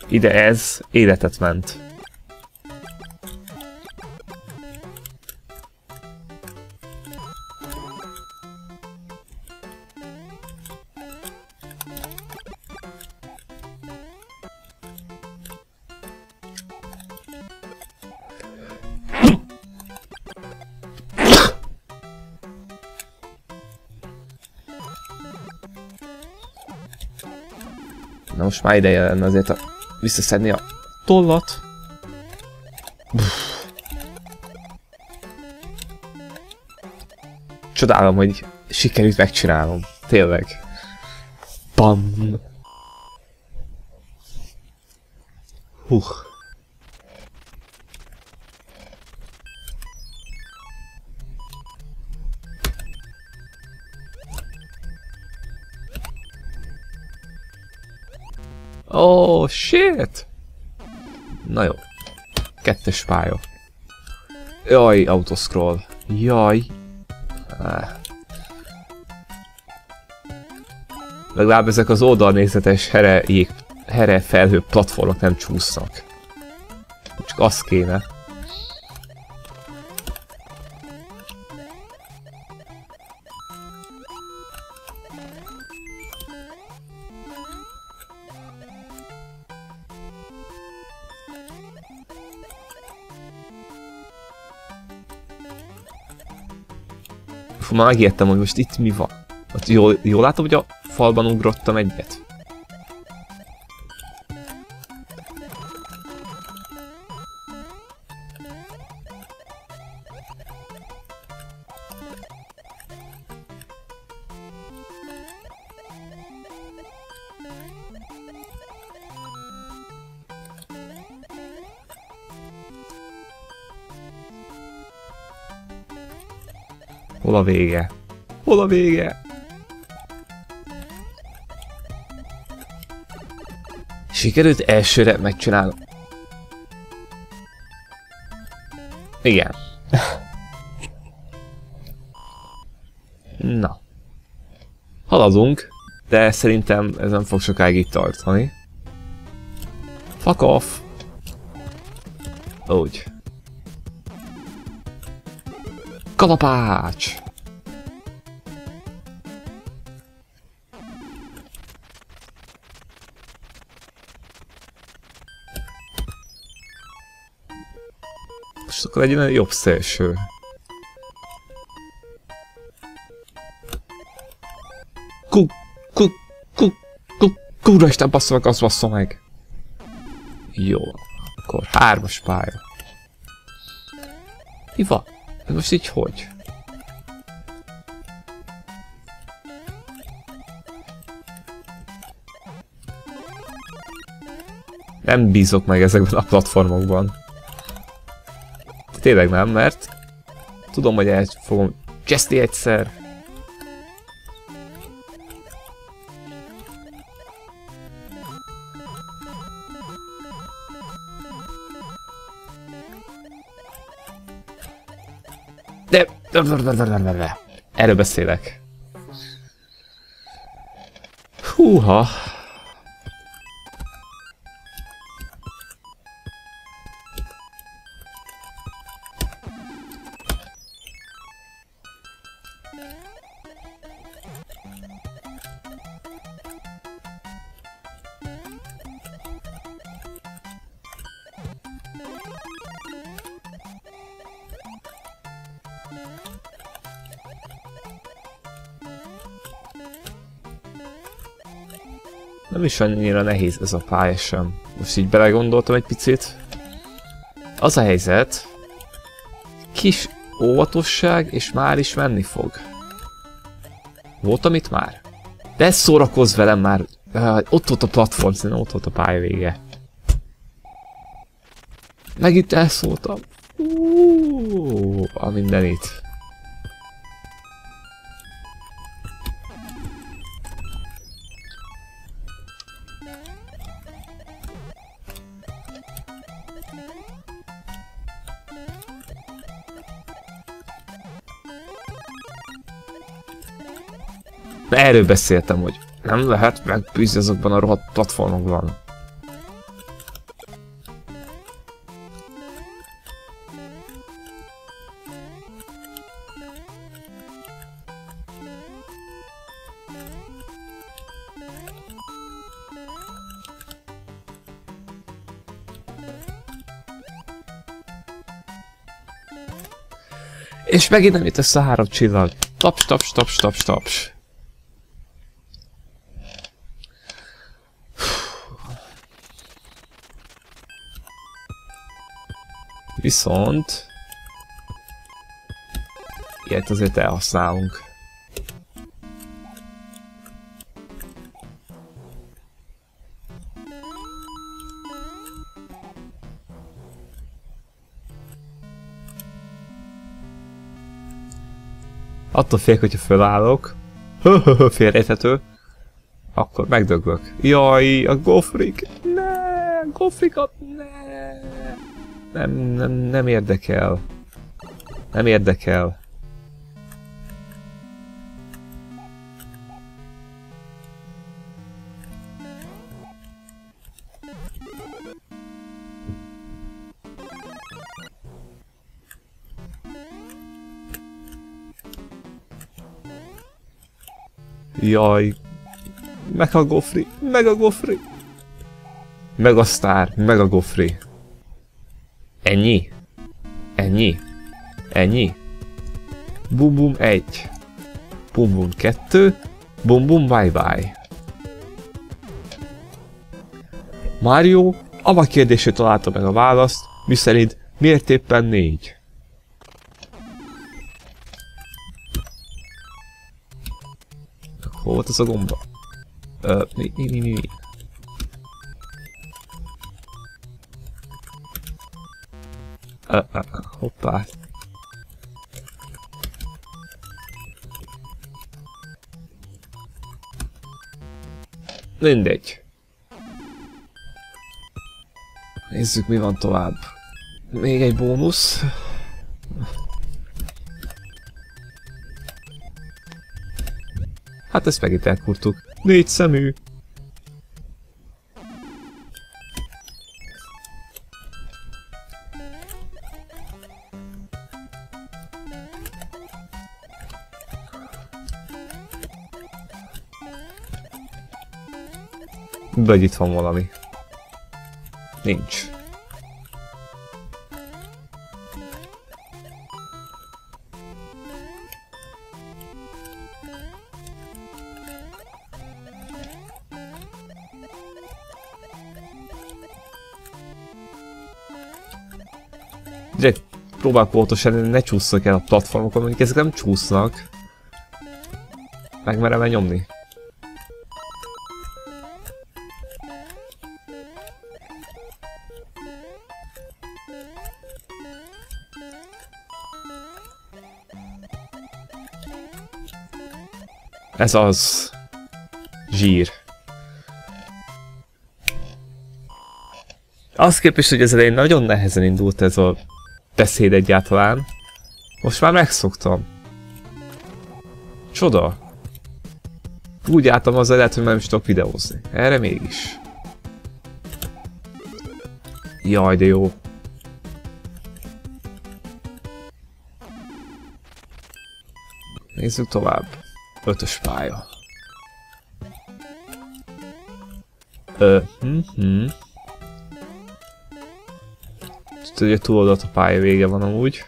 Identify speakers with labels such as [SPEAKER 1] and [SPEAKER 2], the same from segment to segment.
[SPEAKER 1] ide ez életet ment. Na most már ideje lenne azért visszaszedni a tollat. Csodálom, hogy sikerült megcsinálnom. Tényleg. Bam! Oh, shit! Na jó. 2-es pálya. Jaj, autoscroll. Jaj. Legalább ezek az oldalnézetes here felhő platformok nem csúsznak. Csak az kéne. Már megijedtem, hogy most itt mi van. Jól látom, hogy a falban ugrottam egyet. Hol a vége? Hol a vége? Sikerült elsőre megcsinálnom. Igen. Na. Haladunk, de szerintem ez nem fog sokáig itt tartani. Fuck off! Úgy. Kalapács! Most akkor legyen egy jobb szélső. Kurva Isten, bassza meg, azt bassza meg! Jó, akkor 3-as pálya. Mi van? Ez most így hogy? Nem bízok meg ezekben a platformokban. Tényleg nem, mert tudom, hogy el fogom cseszni egyszer. De... Erről beszélek. Húha. Nem is annyira nehéz ez a pálya sem. Most így belegondoltam egy picit. Az a helyzet, kis óvatosság, és már is menni fog. Voltam itt már? De szórakozz velem már! Ott volt a platform, szerintem ott volt a pálya vége. Megint elszóltam. A mindenit. Erről beszéltem, hogy nem lehet megbízni azokban a rohadt platformokban. És megint nem jött össze a 3 csillag. Taps, taps, taps, taps, taps. Viszont... ilyet azért elhasználunk. Attól félek, hogyha fölállok, félrejthető, akkor megdöglök. Jaj, a gofrik! Ne! Gofrikat! Ne! Nem érdekel. Nem érdekel. Jaj, meg a gofri, meg a gofri. Meg a sztár, meg a gofri. Ennyi? Ennyi? Ennyi? Bum bum 1. Bum bum 2. Bum bum bye bye. Mario a kérdésre találta meg a választ, miszerint miért éppen 4? Hol volt az a gomba? Mi? Hoppá. Mindegy. Nézzük, mi van tovább. Még egy bónusz. Hát ezt megint elkurtuk. 4 szemű. Vagy itt van valami. Nincs. Direkt próbálok pontosan, ne csúsznak el a platformokon, mondjuk ezek nem csúsznak. Megmerem-e nyomni? Ez az. Zsír. Azt képest, hogy az elején nagyon nehezen indult ez a beszéd egyáltalán. Most már megszoktam. Csoda. Úgy álltam az lehet, hogy már nem is tudok videózni. Erre mégis. Jaj, de jó. Nézzük tovább. 5-ös pálya. Tudod, hogy túloldalt a pálya vége van amúgy.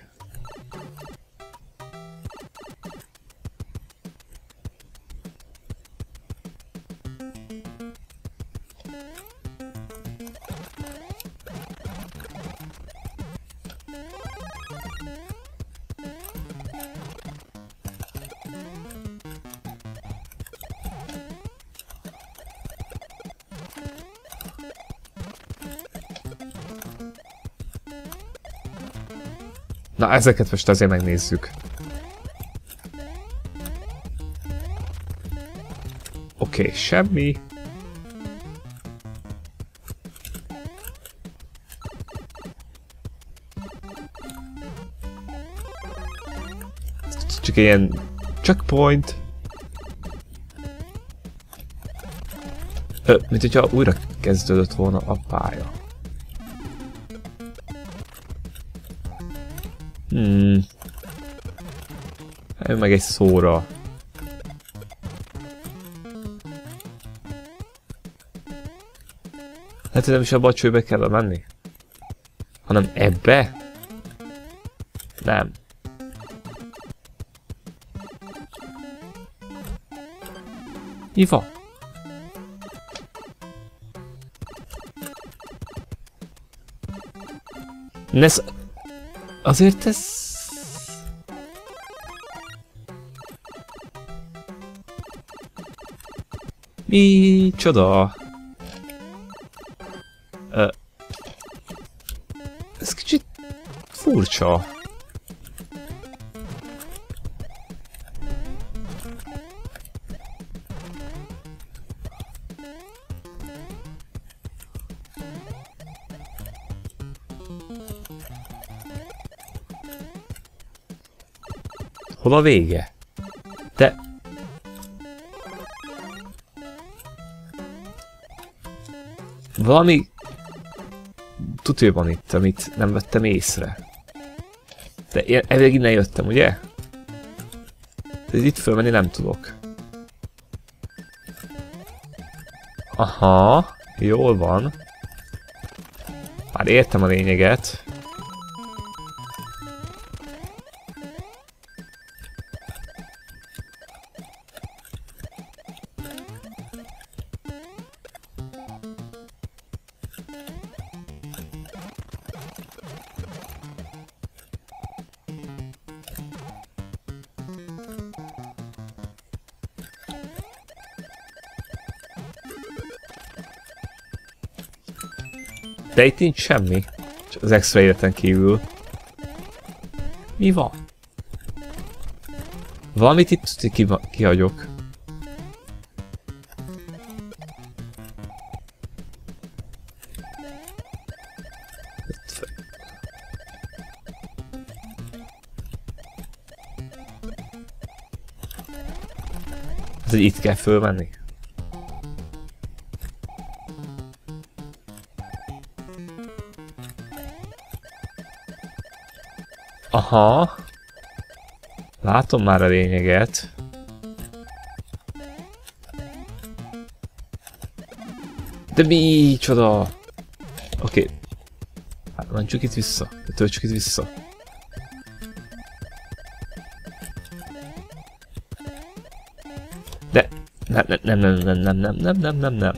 [SPEAKER 1] Na, ezeket most azért megnézzük. Oké, semmi. Csak ilyen checkpoint. Mint hogyha újra kezdődött volna a pálya. Meg egy szóra. Hát nem is abba a csőbe kell menni? Hanem ebbe? Nem. Mi van? Azért ez... Micsoda? Ez kicsit furcsa. Hol a vége? De... Valami... Tutő van itt, amit nem vettem észre. De én elég innen jöttem, ugye? De itt fölmenni nem tudok. Aha, jól van. Már értem a lényeget. De itt nincs semmi. Csak az extra életen kívül. Mi van? Valamit itt kihagyok. Ez itt kell fölmenni. Aha. Látom már a lényeget. De micsoda? Oké. Hát mentsük itt vissza. Töltsük itt vissza. De... Nem.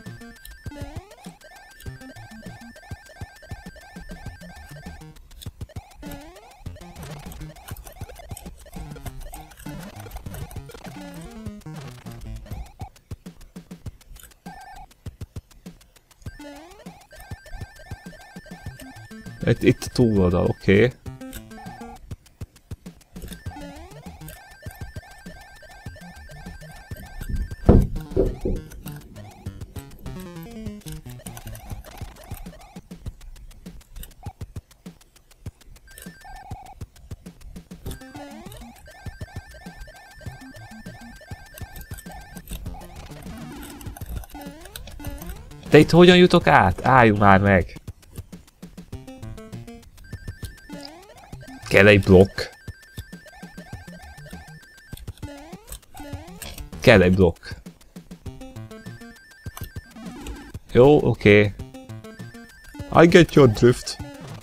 [SPEAKER 1] Itt a túloldal, oké. De itt hogyan jutok át? Álljunk már meg! Kell egy blokk. Kell egy blokk. Jó, oké. I get your drift.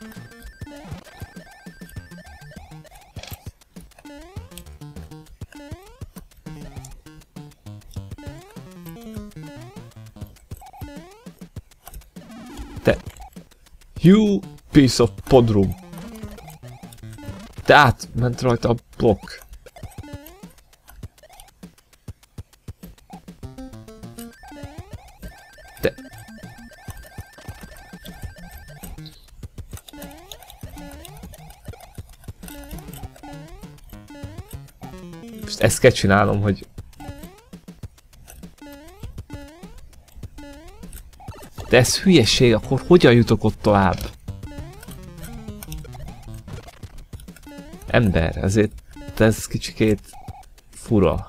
[SPEAKER 1] Te... You piece of podrum. Te átment rajta a blokk. De... Most ezt kell csinálnom, hogy... De ez hülyeség, akkor hogyan jutok ott tovább? Ember, ezért ez kicsikét fura.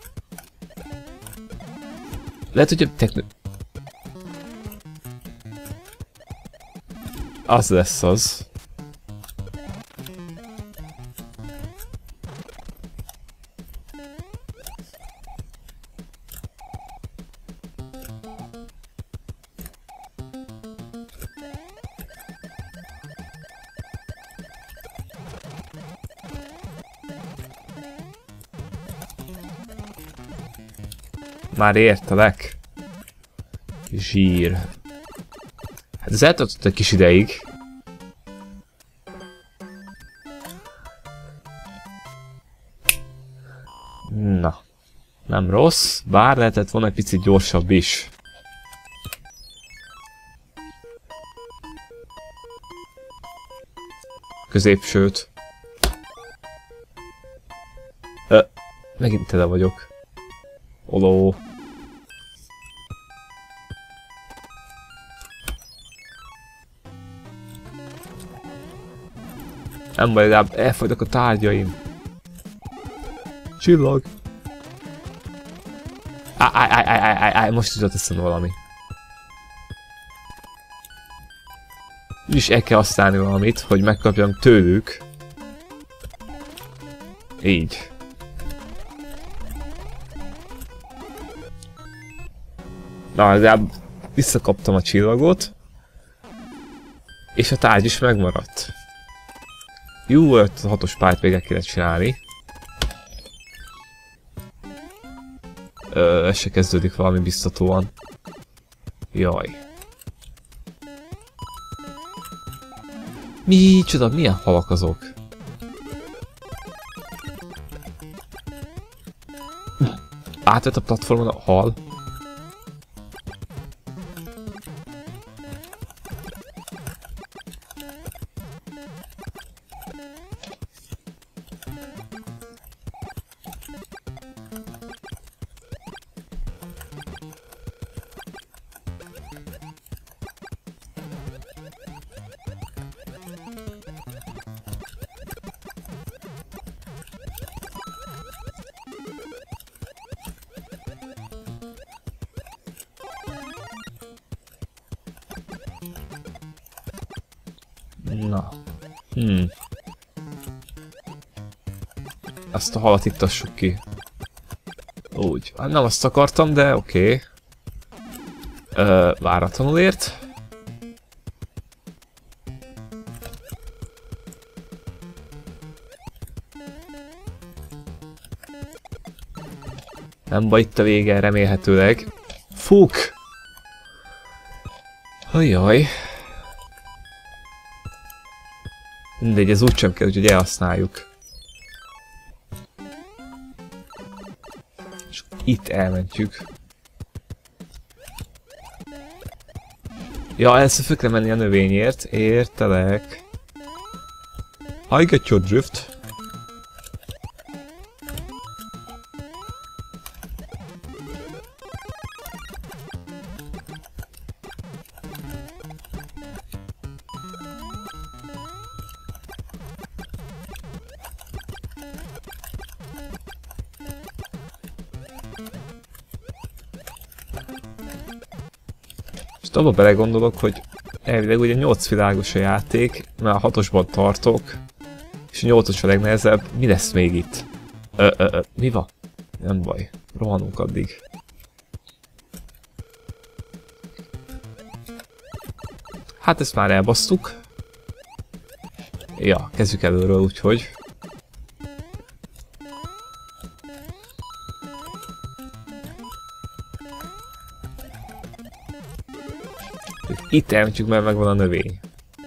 [SPEAKER 1] Lehet, hogy a az lesz az. Már értelek. Zsír. Hát ez eltartott egy kis ideig. Na. Nem rossz, bár lehetett volna egy picit gyorsabb is. Középsőt. Megint tele vagyok. Oló. Nem baj, legalább elfogynak a tárgyaim. Csillag. Most jutott eszembe valami. Úgyis el kell használni valamit, hogy megkapjam tőlük. Így. Na, legalább visszakaptam a csillagot. És a tárgy is megmaradt. Jó, a 6-os pályát végig kéne csinálni. Ez se kezdődik valami biztatóan. Jaj. Micsoda, milyen halak azok? Átvett a platformon a hal. Na. Azt a halat ittassuk ki. Úgy. Nem azt akartam, de oké. Váratlanul ért. Nem baj, itt a vége, remélhetőleg. Fúk! Ajaj. Mindegy, ez úgysem kell, úgyhogy elhasználjuk. És itt elmentjük. Ja, először föl kell menni a növényért. Értelek. I get your drift. És abba belegondolok, hogy elvileg ugye 8 világos a játék, mert a 6-osban tartok, és a 8-os a legnehezebb. Mi lesz még itt? Mi van? Nem baj, rohanunk addig. Hát ezt már elbasztuk. Ja, kezdjük előről, úgyhogy. Itt elmentjük, mert megvan a növény.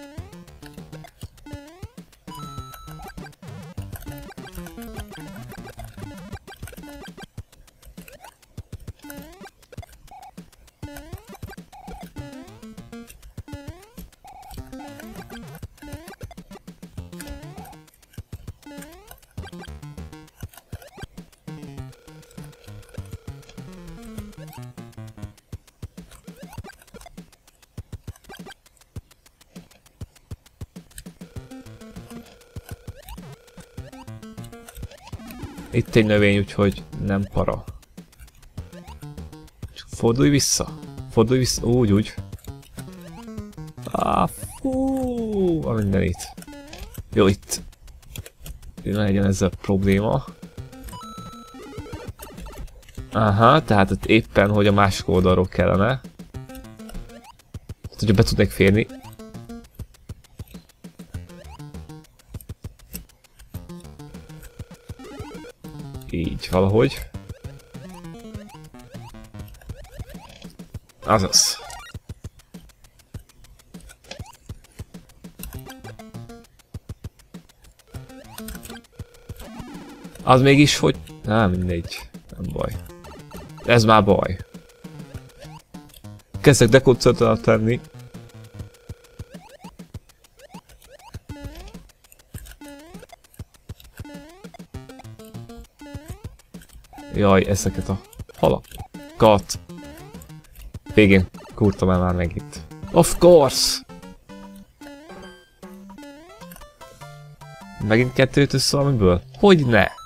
[SPEAKER 1] Itt egy növény, úgyhogy nem para. Csak fordulj vissza. Fordulj vissza. Úgy. Fú, a mindenit. Jó, itt. Ne legyen ezzel probléma. Aha, tehát ott éppen, hogy a másik oldalról kellene. Hát, hogyha be tudnék férni. Így, valahogy. Azaz. Az mégis hogy... Nem, mindegy. Nem baj. Ez már baj. Kezdek dekoncentrálni tenni. Jaj, ezeket a halakat. Végén kurtam el már megint. Of course! Megint kettőt össze valamiből? Hogy ne?